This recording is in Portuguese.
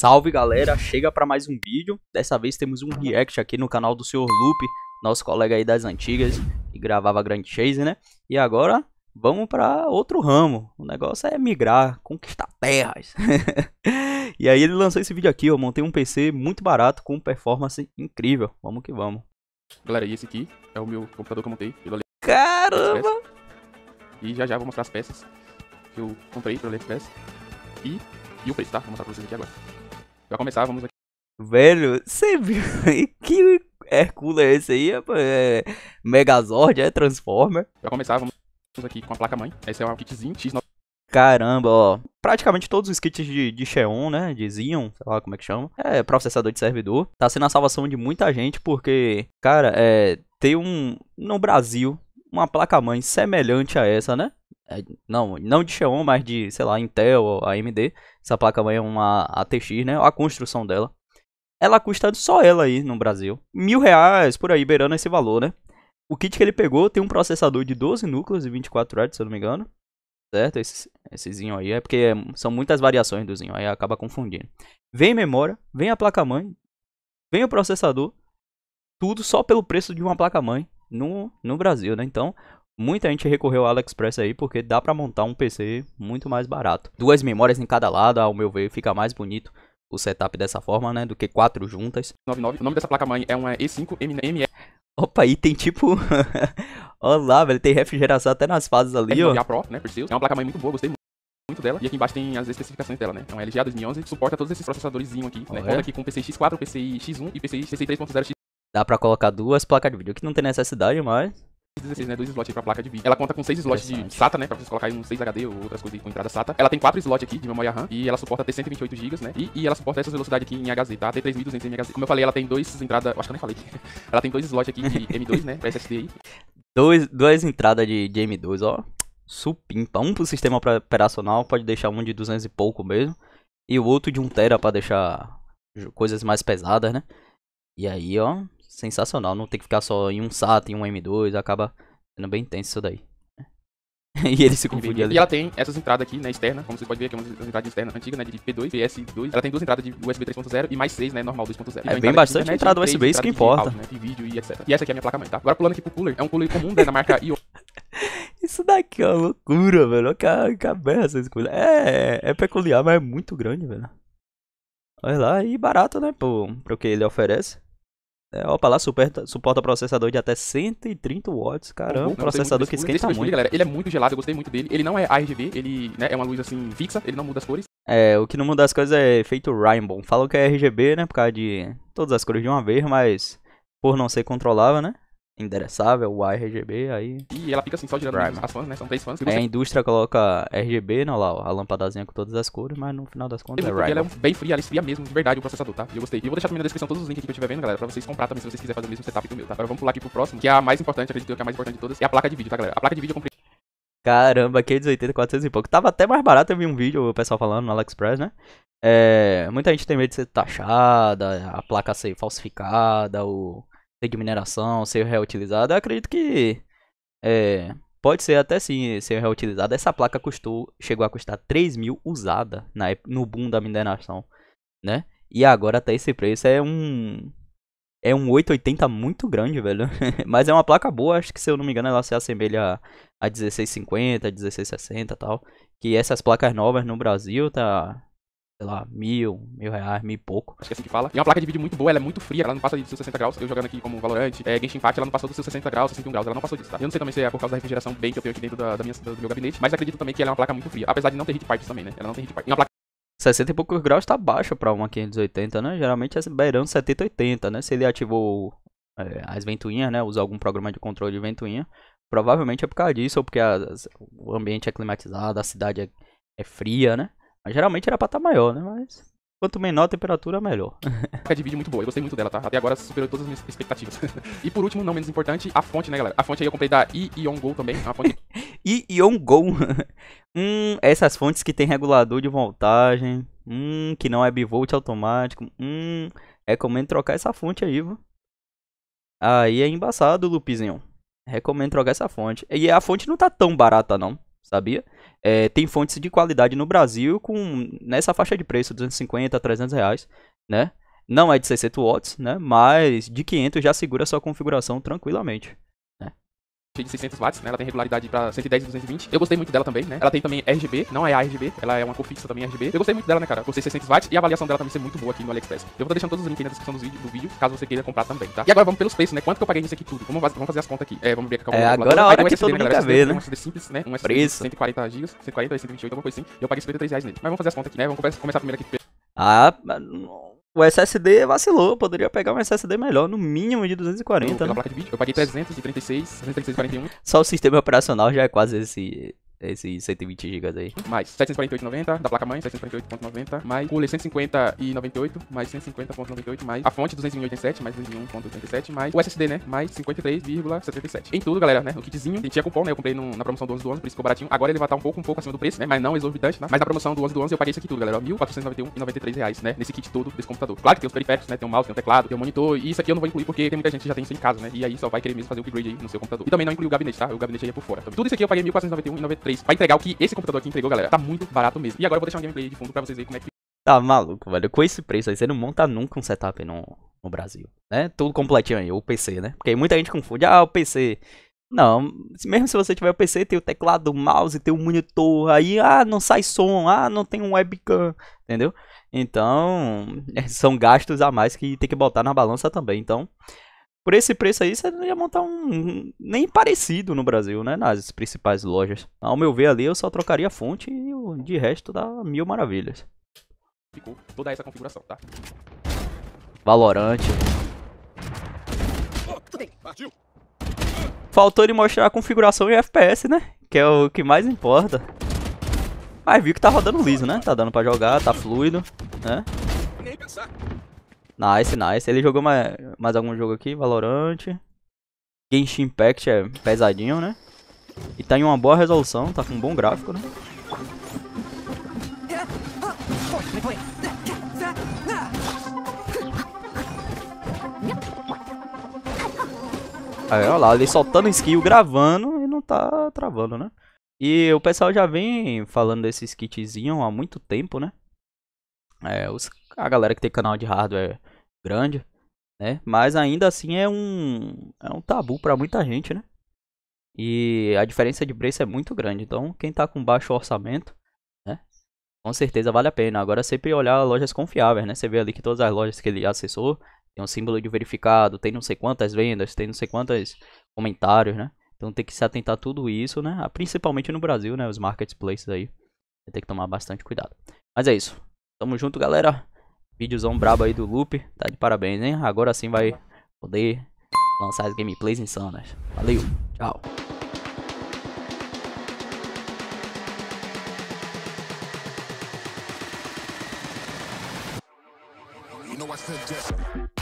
Salve galera, chega pra mais um vídeo. Dessa vez temos um react aqui no canal do Sr. Loop, nosso colega aí das antigas, que gravava Grand Chase, né? E agora vamos pra outro ramo. O negócio é migrar, conquistar terras. E aí ele lançou esse vídeo aqui, eu montei um PC muito barato com performance incrível. Vamos que vamos. Galera, e esse aqui é o meu computador que eu montei pelo Caramba! E já vou mostrar as peças que eu comprei pelo AliExpress e o preço, tá? Vou mostrar pra vocês aqui agora. Pra começar, vamos aqui. Velho, você viu? Que Hercules é esse aí? É Megazord, é Transformer? Pra começar, vamos aqui com a placa-mãe. Esse é um kitzinho X9. Caramba, ó. Praticamente todos os kits de Xeon, né? De Xeon, sei lá como é que chama. É processador de servidor. Tá sendo a salvação de muita gente porque, cara, tem no Brasil uma placa-mãe semelhante a essa, né? Não de Xeon, mas de, sei lá, Intel ou AMD. Essa placa-mãe é uma ATX, né? A construção dela. Ela custa só ela aí no Brasil R$1.000, por aí, beirando esse valor, né? O kit que ele pegou tem um processador de 12 núcleos e 24 threads, se eu não me engano. Certo? Esse Xeon aí é porque são muitas variações do Xeon, aí acaba confundindo. Vem memória, vem a placa-mãe, vem o processador. Tudo só pelo preço de uma placa-mãe no Brasil, né? Então, muita gente recorreu ao AliExpress aí porque dá pra montar um PC muito mais barato. Duas memórias em cada lado, ao meu ver, fica mais bonito o setup dessa forma, né? Do que 4 juntas. 99. O nome dessa placa-mãe é uma E5ME. Opa, aí tem tipo... Olha lá, velho, tem refrigeração até nas fases ali, ó. A Pro, né, Perseus. É uma placa-mãe muito boa, gostei muito dela. E aqui embaixo tem as especificações dela, né? É uma LGA 2011, suporta todos esses processadores aqui, né? Conta aqui com PCI X4, PCI X1 e PCI 3.0X. Dá pra colocar duas placas de vídeo, que não tem necessidade, mas... 16, né? 2 slots aí pra placa de vídeo. Ela conta com 6 slots de SATA, né? Pra vocês colocarem um 6 HD ou outras coisas com entrada SATA. Ela tem 4 slots aqui de memória RAM e ela suporta ter 128 GB, né? E ela suporta essa velocidade aqui em HZ, tá? Até 3200 MHz. Como eu falei, ela tem 2 entradas... Acho que eu nem falei. Ela tem 2 slots aqui de M2, né? Pra SSD aí. Duas entradas de M2, ó. Supimpa. Um pro sistema operacional, pode deixar um de 200 e pouco mesmo. E o outro de 1 TB pra deixar coisas mais pesadas, né? E aí, ó, sensacional. Não tem que ficar só em um SATA, em um M2, acaba sendo bem tenso isso daí. E ele se confundia ali. E ela tem essas entradas aqui, né, externa, como você pode ver aqui, uma entrada externa antiga, né, de P2, PS2. Ela tem 2 entradas de USB 3.0 e mais 6, né, normal 2.0. É bem bastante entrada USB, isso que importa. Áudio, né, de vídeo e etc. E essa aqui é a minha placa-mãe, tá? Agora pulando aqui pro cooler, é um cooler comum, né, da marca IO. Isso daqui é uma loucura, velho. Olha que aberta essas coisas. É peculiar, mas é muito grande, velho. Olha lá, e barato, né, pro que ele oferece. Opa lá, suporta processador de até 130 watts. Caramba, processador que esquenta muito. Galera, ele é muito gelado, eu gostei muito dele. Ele não é RGB, ele, né, é uma luz assim fixa, ele não muda as cores. O que não muda as coisas é feito Rainbow. Falam que é RGB, né, por causa de todas as cores de uma vez, mas por não ser controlável, né, endereçável, o RGB, aí... E ela fica assim, só girando as fãs, né, são 3 fãs. A indústria coloca RGB, não lá, ó, a lâmpadazinha com todas as cores, mas no final das contas é Rainbow. Ela é bem fria, ela esfria mesmo, de verdade, o processador, tá? E eu gostei. E eu vou deixar também na descrição todos os links aqui que eu estiver vendo, galera, pra vocês comprar também, se vocês quiserem fazer o mesmo setup que o meu, tá? Agora vamos pular aqui pro próximo, que é a mais importante, acredito que é a mais importante de todas, é a placa de vídeo, tá, galera? A placa de vídeo eu comprei... Caramba, 580, 400 e pouco. Tava até mais barato, eu vi um vídeo, o pessoal falando no AliExpress, né? Muita gente tem medo de ser taxada, a placa ser falsificada, ou ser de mineração, ser reutilizada. Eu acredito que pode ser até sim ser reutilizada. Essa placa chegou a custar 3 mil usada no boom da mineração, né? E agora até esse preço é um 880 muito grande, velho. Mas é uma placa boa, acho que se eu não me engano ela se assemelha a 1650, 1660 e tal. Que essas placas novas no Brasil tá, sei lá, R$1.000, 1.000 e pouco. Acho que é assim que fala. E é uma placa de vídeo muito boa, ela é muito fria, ela não passa dos seus 60 graus. Eu jogando aqui como Valorant, Genshin Impact, ela não passou dos seus 60 graus, 61 graus, ela não passou disso, tá? Eu não sei também se é por causa da refrigeração bem que eu tenho aqui dentro do meu gabinete, mas acredito também que ela é uma placa muito fria. Apesar de não ter heat pipes também, né? Ela não tem heat pipes. E uma placa 60 e poucos graus tá baixo pra uma 580, né? Geralmente é beirando 70, 80, né? Se ele ativou as ventoinhas, né? Usa algum programa de controle de ventoinha. Provavelmente é por causa disso, ou porque o ambiente é climatizado, a cidade é fria, né? Mas geralmente era pra estar maior, né? Mas quanto menor a temperatura, melhor. placa de vídeo muito boa, eu gostei muito dela, tá? Até agora superou todas as minhas expectativas. E por último, não menos importante, a fonte, né, galera? A fonte aí eu comprei da Ion Go também, uma fonte... Ion Go. Essas fontes que tem regulador de voltagem. Que não é bivolt automático. Recomendo trocar essa fonte aí, viu? Aí é embaçado, Lupizinho. Recomendo trocar essa fonte. E a fonte não tá tão barata, não. sabia? Tem fontes de qualidade no Brasil com nessa faixa de preço, 250 a 300 reais, né? Não é de 600 watts, né? Mas de 500 já segura a sua configuração tranquilamente. De 600 watts, né? Ela tem regularidade pra 110 e 220. Eu gostei muito dela também, né? Ela tem também RGB, não é ARGB, ela é uma cor fixa também RGB. Eu gostei muito dela, né, cara? Gostei 600 watts e a avaliação dela também ser muito boa aqui no AliExpress. Eu vou estar deixando todos os links aí na descrição do vídeo, caso você queira comprar também, tá? E agora vamos pelos preços, né? Quanto que eu paguei nisso aqui tudo? Vamos fazer as contas aqui. Vamos ver aqui. Agora é a hora que todo mundo quer ver, né? Um SSD simples, né? Um SSD de 140 GB, 140 ou 128, alguma coisa assim. E eu paguei 53 reais nele. Mas vamos fazer as contas aqui, né? Vamos começar primeiro aqui. O SSD vacilou, poderia pegar um SSD melhor, no mínimo de 240, pela né? placa de vídeo. Eu paguei 336, 336,41. Só o sistema operacional já é quase esse 120 GB aí. Mais 748,90 da placa mãe, 748,90, mais cooler 150,98, mais 150,98, mais a fonte 201,87, mais 201,87, mais o SSD, né, mais 53,77. Em tudo, galera, né, o kitzinho, tinha cupom, né, eu comprei na promoção do 11 do 11, por isso ficou baratinho. Agora ele vai estar um pouco acima do preço, né, mas não exorbitante, né, mas na promoção do 11 do 11 eu paguei isso aqui tudo, galera, R$ 1.491,93 reais, né, nesse kit todo desse computador. Claro que tem os periféricos, né, tem um mouse, tem um teclado, tem um monitor, e isso aqui eu não vou incluir porque tem muita gente que já tem isso em casa, né, e aí só vai querer mesmo fazer o upgrade aí no seu computador. E também não inclui o gabinete, tá, o gabinete aí é por fora. Tudo isso aqui eu paguei R$ 1.491,93 pra entregar o que esse computador aqui entregou, galera. Tá muito barato mesmo. E agora eu vou deixar um gameplay de fundo pra vocês verem como é que... Tá maluco, velho. Com esse preço aí, você não monta nunca um setup no Brasil, né? Tudo completinho aí, o PC, né? Porque muita gente confunde, o PC... Não, mesmo se você tiver o PC, tem o teclado, o mouse, tem o monitor, aí, não sai som, não tem um webcam, entendeu? Então, são gastos a mais que tem que botar na balança também, então... Por esse preço aí, você não ia montar um nem parecido no Brasil, né? Nas principais lojas. Ao meu ver ali, eu só trocaria a fonte e de resto dá mil maravilhas. Ficou toda essa configuração, tá? Valorant. Faltou ele mostrar a configuração em FPS, né? Que é o que mais importa. Mas viu que tá rodando liso, né? Tá dando pra jogar, tá fluido, né? Nice. Ele jogou mais algum jogo aqui? Valorant. Genshin Impact é pesadinho, né? E tá em uma boa resolução, tá com um bom gráfico, né? Aí, olha lá, ele soltando skill, gravando e não tá travando, né? E o pessoal já vem falando desses kitzinhos há muito tempo, né? A galera que tem canal de hardware grande, né? Mas ainda assim é um tabu pra muita gente, né? E a diferença de preço é muito grande. Então, quem tá com baixo orçamento, né? Com certeza vale a pena. Agora, sempre olhar lojas confiáveis, né? Você vê ali que todas as lojas que ele acessou tem um símbolo de verificado, tem não sei quantas vendas, tem não sei quantos comentários, né? Então, tem que se atentar a tudo isso, né? Principalmente no Brasil, né? Os marketplaces aí. Tem que tomar bastante cuidado. Mas é isso. Tamo junto, galera. Vídeozão brabo aí do Loop. Tá de parabéns, hein? Agora sim vai poder lançar as gameplays insanas. Valeu. Tchau. You know I said yes.